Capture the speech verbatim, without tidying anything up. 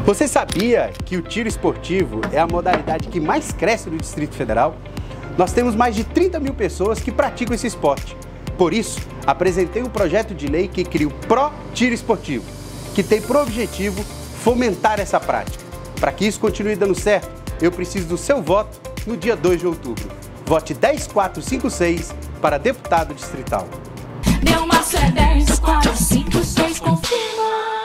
Você sabia que o tiro esportivo é a modalidade que mais cresce no Distrito Federal? Nós temos mais de trinta mil pessoas que praticam esse esporte. Por isso, apresentei um projeto de lei que cria o Pro Tiro Esportivo, que tem por objetivo fomentar essa prática. Para que isso continue dando certo, eu preciso do seu voto no dia dois de outubro. Vote dez quatro cinco seis para deputado distrital. Deu uma dez quatro cinco seis, confirma.